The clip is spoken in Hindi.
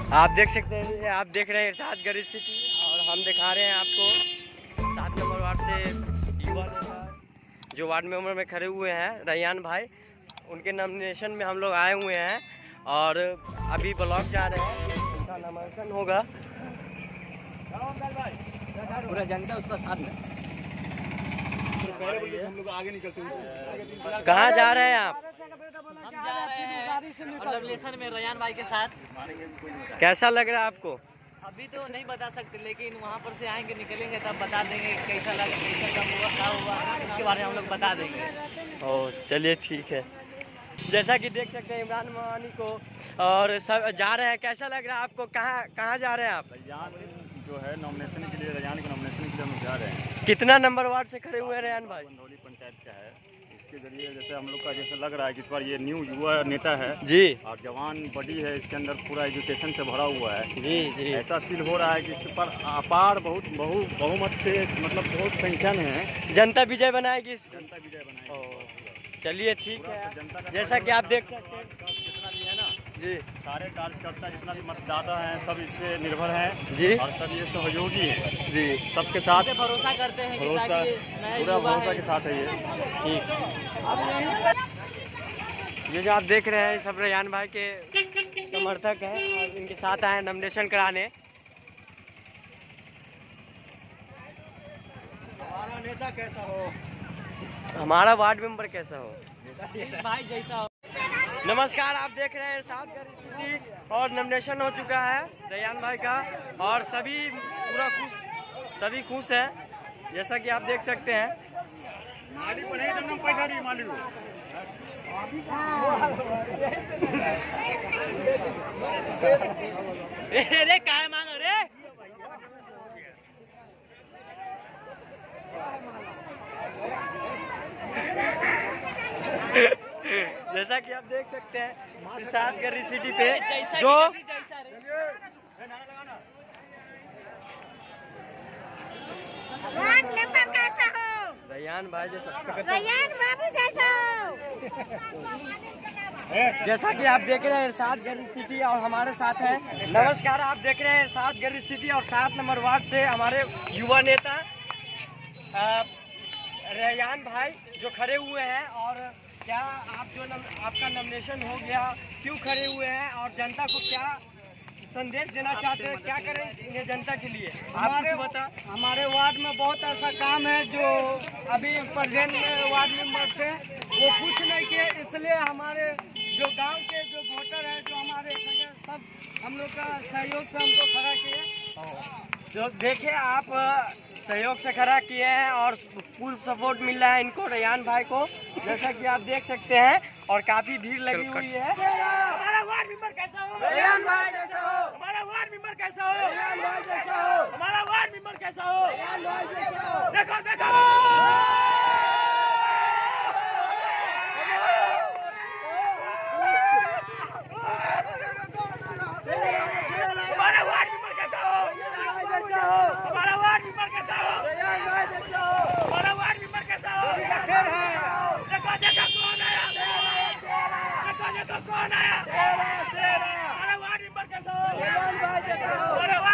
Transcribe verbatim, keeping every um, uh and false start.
आप देख सकते हैं, आप देख रहे हैं इरशाद गरीब सिटी और हम दिखा रहे हैं आपको सात नंबर वार्ड से युवा नेता जो वार्ड मेंबर में खड़े हुए हैं रैयान भाई, उनके नॉमिनेशन में हम लोग आए हुए हैं और अभी ब्लॉक जा रहे हैं, उनका नामांकन होगा। पूरा जनता उसका साथ में। हम लोग आगे निकलते हैं। कहाँ जा रहे हैं आप? हम जा रहे हैं रिलेशन में रैयान भाई के साथ। कैसा लग रहा है आपको? अभी तो नहीं बता सकते, लेकिन वहाँ पर से आएंगे निकलेंगे तब बता देंगे कैसा लगा, कैसा कब हुआ, क्या हुआ, इसके बारे में हम लोग बता देंगे। ओह चलिए ठीक है। जैसा कि देख सकते हैं इमरान मोहानी को और सब जा रहे हैं, कैसा लग रहा है आपको? कहाँ कहाँ जा रहे हैं आप? रैयान जो है नॉमिनेशन के लिए, रैयान के नॉमिनेशन के लिए हम जा रहे हैं। कितना नंबर वार्ड से खड़े हुए हैं रैयान भाई? बंदौली पंचायत का है। इसके जरिए जैसे हम लोग का जैसे लग रहा है कि इस बार ये न्यू युवा नेता है जी, और जवान बॉडी है, इसके अंदर पूरा एजुकेशन से भरा हुआ है जी जी। ऐसा फील हो रहा है कि इस पर अपार बहुत बहु बहुमत से, मतलब बहुत संख्या में है, जनता विजय बनाएगी इसको। जनता विजय बनाएगी। ओह चलिए ठीक है। जनता का जैसा कि आप देख सकते हैं जितना भी है ना जी, सारे कार्यकर्ता जितना भी मतदाता हैं सब इस पे निर्भर हैं जी और सब ये सहयोगी हैं जी, सबके साथ भरोसा करते हैं कि भरोसा ताकि नए पूरा युवा भरोसा है। के साथ है ये। ठीक। ये जो आप देख रहे हैं सब रैयान भाई के समर्थक हैं और इनके साथ आए नॉमिनेशन कराने। हमारा नेता कैसा हो, हमारा वार्ड मेंबर कैसा हो, भाई जैसा हो। नमस्कार, आप देख रहे हैं सात गरीब सिटी और नॉमिनेशन हो चुका है रैयान भाई का और सभी पूरा खुश, सभी खुश हैं जैसा कि आप देख सकते हैं। अरे काय मांग रे जैसा कि आप देख सकते हैं सात गरीब सिटी पे जो वार्ड मेंबर कैसा हो? रैयान भाई जैसा रैयान बाबू जैसा हो? जैसा कि आप देख रहे हैं सात गरीब सिटी और हमारे साथ है। नमस्कार, आप देख रहे हैं सात गरीब सिटी और सात नंबर वार्ड से हमारे युवा नेता रैयान भाई जो खड़े हुए हैं। और क्या आप जो नम, आपका नॉमिनेशन हो गया, क्यों खड़े हुए हैं और जनता को क्या संदेश देना चाहते हैं, क्या करें जनता के लिए? हमारे बता हमारे वार्ड में बहुत ऐसा काम है जो अभी प्रेजेंट वार्ड मेंबर थे वो कुछ नहीं किए, इसलिए हमारे जो गांव के जो वोटर हैं जो हमारे सब हम लोग का सहयोग से हमको खड़ा किए। जो देखे आप सहयोग से खड़ा किए हैं और फुल सपोर्ट मिल रहा है इनको रैयान भाई को, जैसा कि आप देख सकते हैं और काफी भीड़ लगी हुई है। हमारा वार्ड मेंबर कैसा हो? रैयान भाई जैसा हो। हमारा वार्ड मेंबर कैसा हो? रैयान भाई जैसा हो। हमारा वार्ड मेंबर कैसा हो? रैयान भाई जैसा हो। देखो देखो हमारा वार्ड मेंबर कैसा हो? हमारा वार्ड मेंबर कैसा हो? हमारा वार्ड मेंबर कैसा हो? देखो देखो कौन आया, देखो देखो कौन आया, हमारा वार्ड मेंबर कैसा हो? हमारा